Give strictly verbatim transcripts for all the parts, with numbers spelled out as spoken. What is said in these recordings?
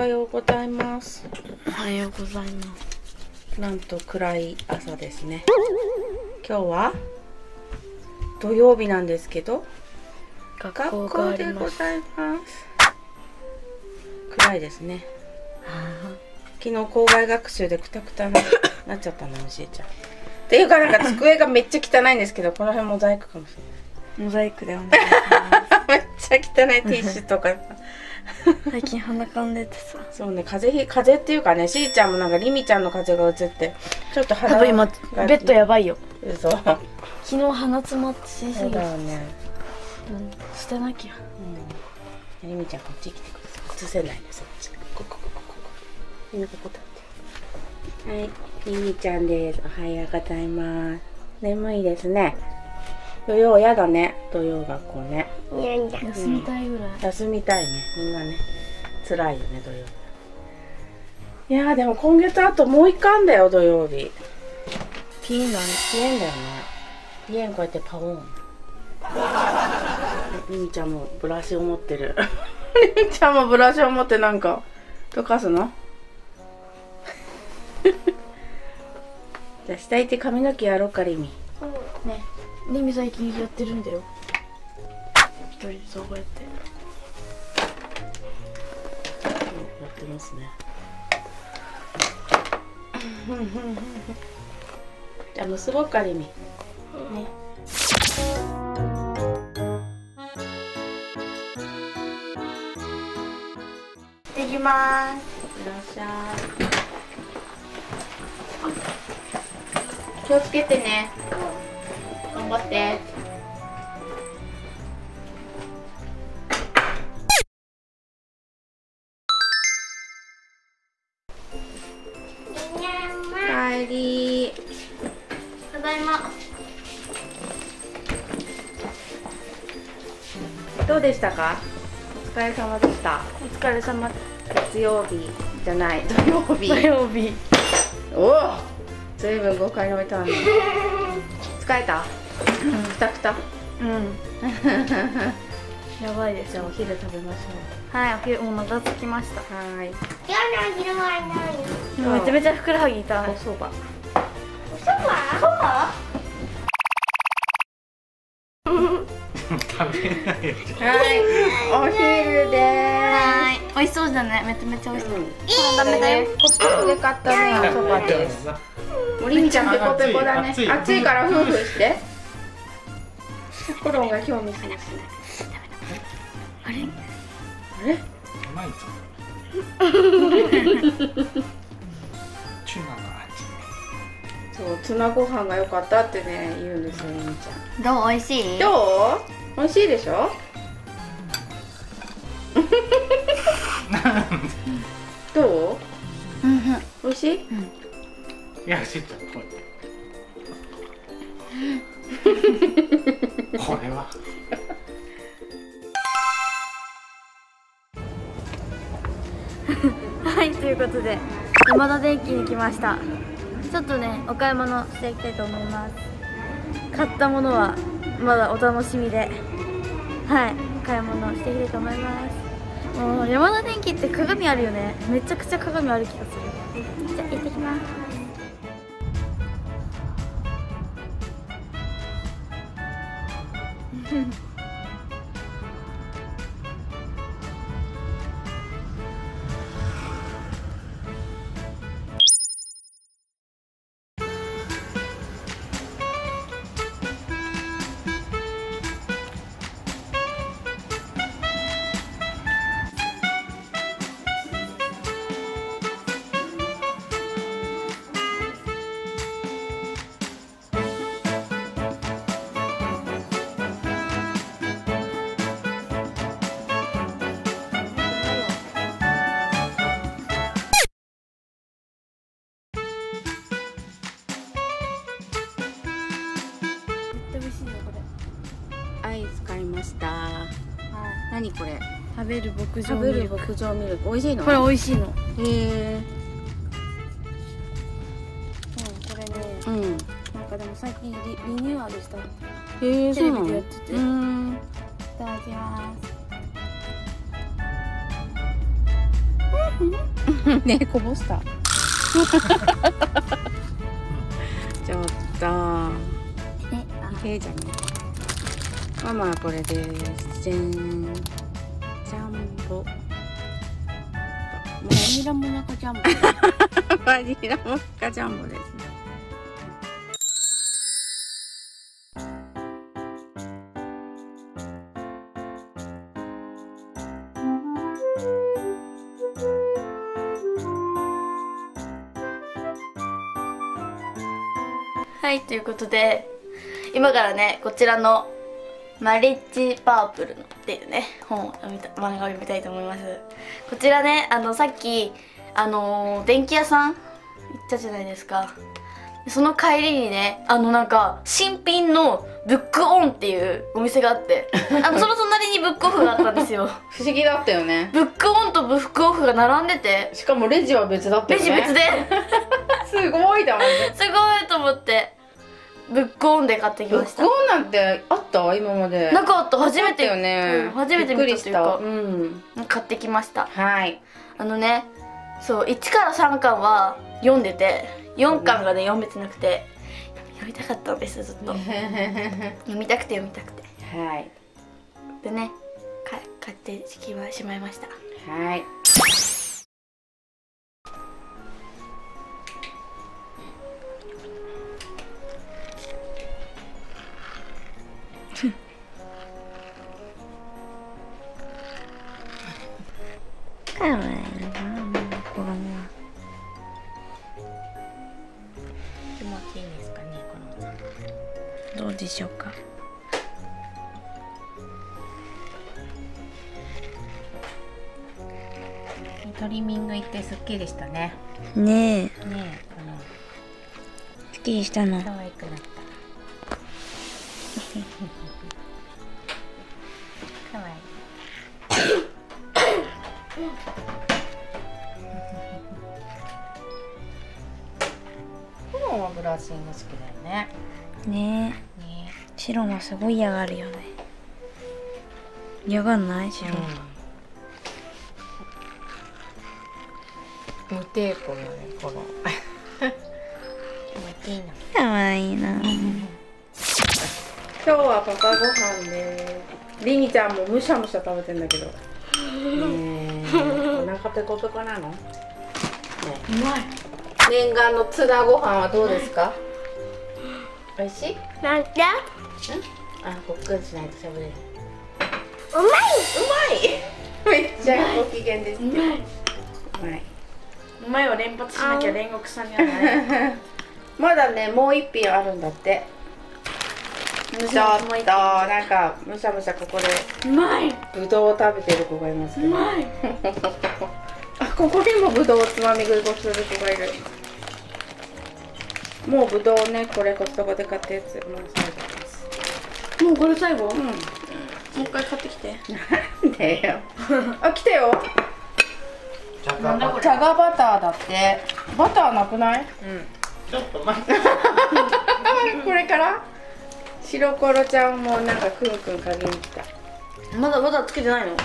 はようございます。 おはようございます。 なんと暗い朝ですね。今日は土曜日なんですけど、 学校があります。 学校でございます。暗いですね。昨日校外学習でクタクタになっちゃったのよ、しえちゃん。っていうかなんか机がめっちゃ汚いんですけど、この辺モザイクかもしれない。 モザイクでお願いします。 めっちゃ汚いティッシュとか。 最近鼻かんでてさ。 そうね、風邪ひ風邪っていうかね、しーちゃんもなんかりみちゃんの風邪が移ってちょっと鼻が。 多分今ベッドやばいよ。 嘘。 昨日鼻詰まってしすそうぎて。 だよね。 うん、捨てなきゃ。 うん。りみちゃんこっち来てください。映せないね、そっち。ここここここ。みんなここ立って。はい、りみちゃんです。おはようございます。眠いですね。土曜やだね、土曜学校ね。 休みたいぐらい。 休みたいね、みんなね。辛いよね、土曜日。いやーでも今月あともう一回あんだよ、土曜日。 ピーンだね。 ピエンだよね。ピエンこうやってパオーン。りみちゃんもブラシを持ってる。りみちゃんもブラシを持ってなんか溶かすの？じゃあ下行って髪の毛やろうか、りみ。ね。 リミ最近やってるんだよ。一人でそうやって。 やってますね。じゃあ結ぼうか、りみ。ね。 行ってきまーす。 いらっしゃい。気をつけてね。頑張って。帰り。 ただいま。 どうでしたか？お疲れ様でした。 お疲れ様。 月曜日じゃない、土曜日。 土曜日。 おお。ずいぶん豪快に置いたの。疲れた？くたくた。 うん。やばいです。 じゃあお昼食べましょはい、お昼お腹空きました。 う。はーい。 今日のお昼は何？ めちゃめちゃふくらはぎ痛い。 おそば。 おそば？そば？ はい、お昼ではい、美味しそうじゃない？めちゃめちゃ美味しそう。 ーす。ダメだよ。コストコで買ったね、おそばです。もうりみちゃんペコペコだね。暑いから夫婦して。コロンが興味津々。 あれ？ あれ？ 甘いぞ。チュナの味。 そう、ツナご飯が良かったってね言うんですよ、りみちゃん。 どう？美味しい？ どう？美味しいでしょ？どう？ うんうん。 美味しい？ いや、しっちゃん、これ。これは。 はい、ということで山田電機に来ました。ちょっとね、お買い物していきたいと思います。買ったものはまだお楽しみで、はい、買い物していきたいと思います。もう山田電機って鏡あるよね。めちゃくちゃ鏡ある気がする。じゃあ行ってきます。美味しいよこれ。 アイス買いました。 はい。 何これ？ 食べる牧場食べるミルク。 牧場ミルク。美味しいの？ これ美味しいの。 へえ。 うん、これね、 うん。 なんかでも最近リリニューアルした。いへえ、 テレビそうなの？ でやっててうーん。 ただきます。 ねこぼしたちょっとえ、あ、 へじゃねママはこれですじゃんジャンボバニラモナカジャンボ。 バニラモカジャンボですね。 はい、ということで今からねこちらのマリッジパープルっていうね本を読みた漫画を読みたいと思います。こちらね、あのさっきあのー、電気屋さん行ったじゃないですか。その帰りにね、あのなんか新品のブックオンっていうお店があってあのその隣にブックオフがあったんですよ。 不思議だったよね。 ブックオンとブックオフが並んでて、 しかもレジは別だったよね。 レジ別ですごいだもんね。 すごいと思ってブックオンで買ってきブッましたクオンなんてあった今まで。 なかった、初めてよね、 うん初めて見たというか、 うん買ってきました。 はいあのね、そういちからさんかんは読んでてよんかんがね読めてなくて読みたかったんですずっと読みたくて読みたくてはいでねか買ってきましまいました。 はいかわいいな子供は。気持ちいいですかねこの。どうでしょうか。トリミング行ってすっきりしたね。 ねえ、 ねえ、このすっきりしたの。 可愛くなった。可愛い。黒はブラッシング好きだよね。 ねえ、 ね白もすごい嫌がるよね。嫌がんない白、 うん無抵抗よねこの。気持ちいいな。 かわいいな。 今日はパパご飯でりにちゃんもむしゃむしゃ食べてんだけど。ねえ、お腹ペコペコなの？ね、 うまい。 念願の津田ご飯はどうですか？美味しい？ なんで？ あ、ごっくんしないとしゃべれない。 うまい。 うまい。めっちゃご機嫌です。うまい。うまい。 うまいを連発しなきゃ煉獄さんにはなれまだね、もう一品あるんだって。ちょっとなんかむしゃむしゃここでうまい。 ぶどうを食べてる子がいますけど。 うまい。 あ、ここにもぶどうをつまみ食いする子がいる。もうぶどうね、これコストコで買ったやつ、もう最後です。 もうこれ最後？ うん。 もう一回買ってきて。 なんでよ。あ、来たよ。 なんだこれ。 じゃがバターだって。バターなくない？ うんちょっと待ってこれから白コロちゃんもなんかくんくん加減に来た。 まだまだつけてないの？ うん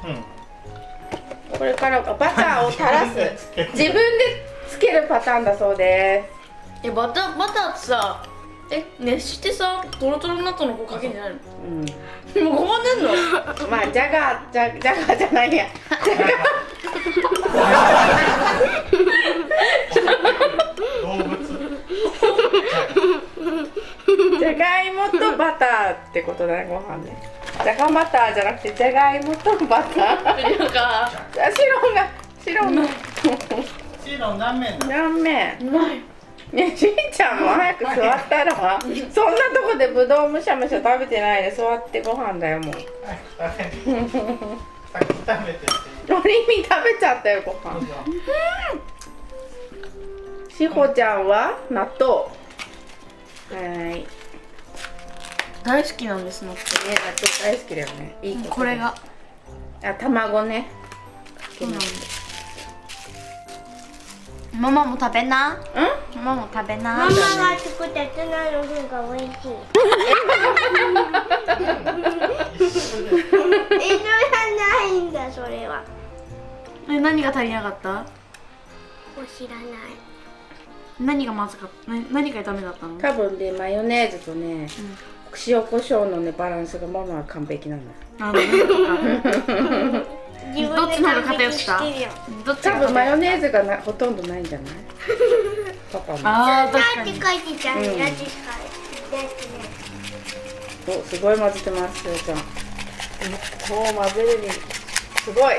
これからバターを垂らす自分でつけるパターンだそうです。 え、バターバターってさ、え熱してさトロトロになったのこうかけんじゃないの？ うん。 もう困ってんの？ まあジャガージャジャガーじゃないや。ジャガ動物じゃがいもとバターってことだね、ご飯ね。じゃがバターじゃなくてじゃがいもとバター。 なんかあ、白が白の白何面だ断面。 うまい。 ね、しんちゃんも早く座ったら。そんなとこでぶどうむしゃむしゃ食べてないで座ってご飯だよもう。 先食べてっておりみ食べちゃったよご飯。しほちゃんは納豆。はーい。ね、 大好きなんですのって。 納豆大好きだよね。いいこと。 これが。 あ、卵ね。 そうなんママも食べな。 うん？ ママも食べな。 ママが作ったツナの方が美味しい。一緒じゃないんだそれは。 え、何が足りなかった？ 知らない。 何がまずかったな何がダメだったの？ 多分でマヨネーズとね、塩コショウのねバランスがママは完璧なの。 あの自どっちの方が偏った？どっちが多分マヨネーズがなほとんどないんじゃない？パパも。 ああ確かに。 って書いてたんだって書いてたやつね。 お、すごい混ぜてます、ようちゃん。お、混ぜるにすごい。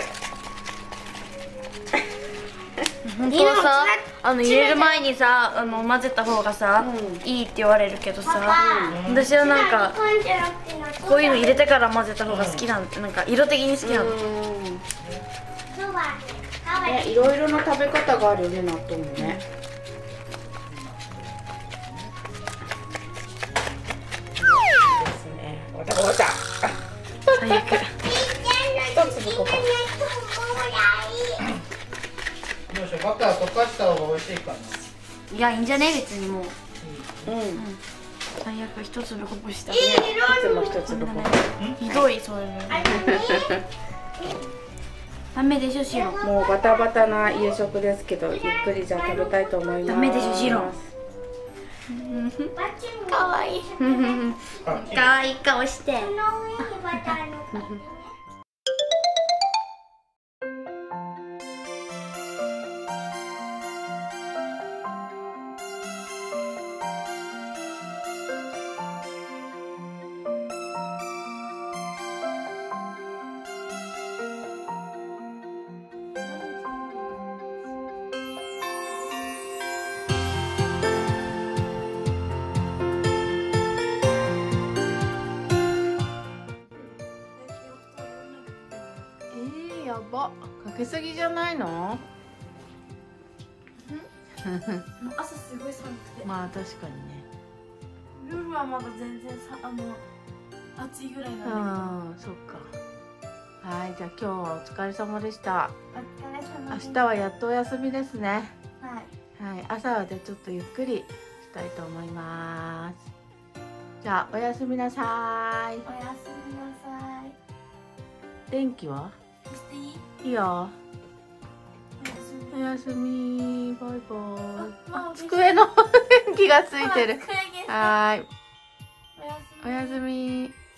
本当はさ、あの入れる前にさ、あの混ぜた方がさ、いいって言われるけどさ、私はなんかこういうの入れてから混ぜた方が好きなんなんか色的に好きなの。 ね、いろいろな食べ方があるよね、納豆もね。ですね。わたわた。 最悪。 一つここ。 どうしよう、バター溶かした方が美味しいかな。 いやいいんじゃね別にもう。 うん。い最悪一粒こぼした。 つも一つここ。 ひどいそういうの。ダメでしょシロ。 もうバタバタな夕食ですけど、ゆっくりじゃあ食べたいと思います。 ダメでしょシロ。かわいい。かわいい顔して。 その上にバターのっけて。 えー、やば。かけすぎじゃないの？ 朝すごい寒くて。 まあ確かにね。 夜はまだ全然さあの暑いぐらいなんだけど。 ああ、そっか。はい、じゃあ今日はお疲れ様でした。 お疲れ様です。 明日はやっとお休みですね。 はい。 はい、朝はでちょっとゆっくりしたいと思います。じゃあおやすみなさい。 おやすみなさい。 電気は？ していい？ いいよ。 おやすみ。 おやすみ。バイバイ。 あ、 机の電気がついてる。 机消してはーい。 おやすみ。 おやすみ。